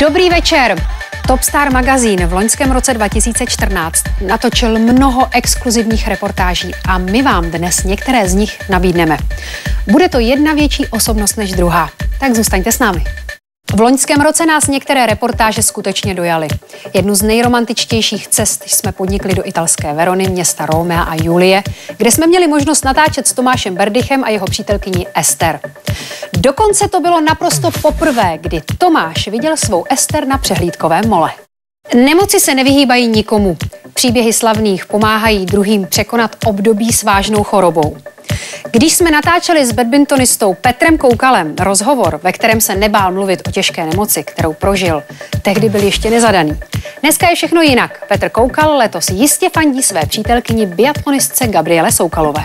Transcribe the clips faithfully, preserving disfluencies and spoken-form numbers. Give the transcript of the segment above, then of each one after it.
Dobrý večer. Topstar magazín v loňském roce dva tisíce čtrnáct natočil mnoho exkluzivních reportáží a my vám dnes některé z nich nabídneme. Bude to jedna větší osobnost než druhá, tak zůstaňte s námi. V loňském roce nás některé reportáže skutečně dojaly. Jednu z nejromantičtějších cest jsme podnikli do italské Verony, města Romea a Julie, kde jsme měli možnost natáčet s Tomášem Berdychem a jeho přítelkyní Ester. Dokonce to bylo naprosto poprvé, kdy Tomáš viděl svou Ester na přehlídkovém mole. Nemoci se nevyhýbají nikomu. Příběhy slavných pomáhají druhým překonat období s vážnou chorobou. Když jsme natáčeli s badmintonistou Petrem Koukalem rozhovor, ve kterém se nebál mluvit o těžké nemoci, kterou prožil, tehdy byl ještě nezadaný. Dneska je všechno jinak. Petr Koukal letos jistě fandí své přítelkyni biatlonistce Gabriele Soukalové.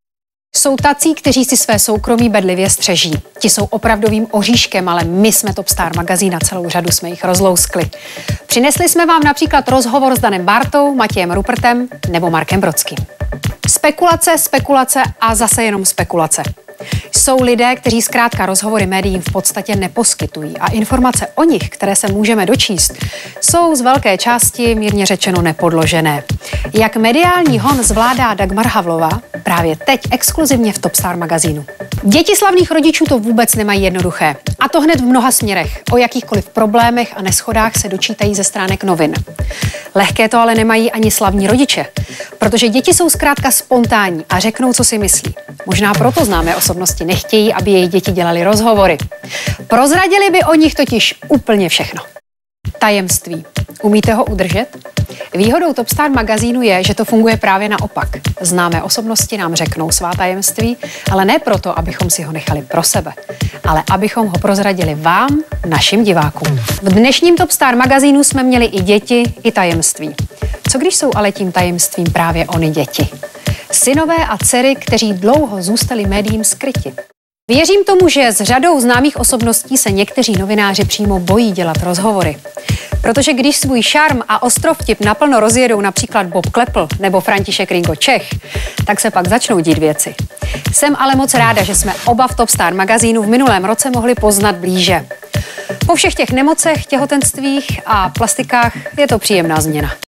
Jsou tací, kteří si své soukromí bedlivě střeží. Ti jsou opravdovým oříškem, ale my jsme Topstar magazín a celou řadu jsme jich rozlouskli. Přinesli jsme vám například rozhovor s Danem Bártou, Matějem Rupertem nebo Markem Brodským. Spekulace, spekulace a zase jenom spekulace. Jsou lidé, kteří zkrátka rozhovory médiím v podstatě neposkytují a informace o nich, které se můžeme dočíst, jsou z velké části mírně řečeno nepodložené. Jak mediální hon zvládá Dagmar Havlová právě teď exkluzivně v Topstar magazínu. Děti slavných rodičů to vůbec nemají jednoduché. A to hned v mnoha směrech. O jakýchkoliv problémech a neschodách se dočítají ze stránek novin. Lehké to ale nemají ani slavní rodiče, protože děti jsou zkrátka spontánní a řeknou, co si myslí. Možná proto známé osobnosti nechtějí, aby jejich děti dělali rozhovory. Prozradili by o nich totiž úplně všechno. Tajemství. Umíte ho udržet? Výhodou Topstar magazínu je, že to funguje právě naopak. Známé osobnosti nám řeknou svá tajemství, ale ne proto, abychom si ho nechali pro sebe, ale abychom ho prozradili vám, našim divákům. V dnešním Topstar magazínu jsme měli i děti, i tajemství. Co když jsou ale tím tajemstvím právě ony děti? Synové a dcery, kteří dlouho zůstali médiím skryti. Věřím tomu, že s řadou známých osobností se někteří novináři přímo bojí dělat rozhovory. Protože když svůj šarm a ostrovtip naplno rozjedou například Bob Klepl nebo František Ringo Čech, tak se pak začnou dít věci. Jsem ale moc ráda, že jsme oba v Topstar magazínu v minulém roce mohli poznat blíže. Po všech těch nemocech, těhotenstvích a plastikách je to příjemná změna.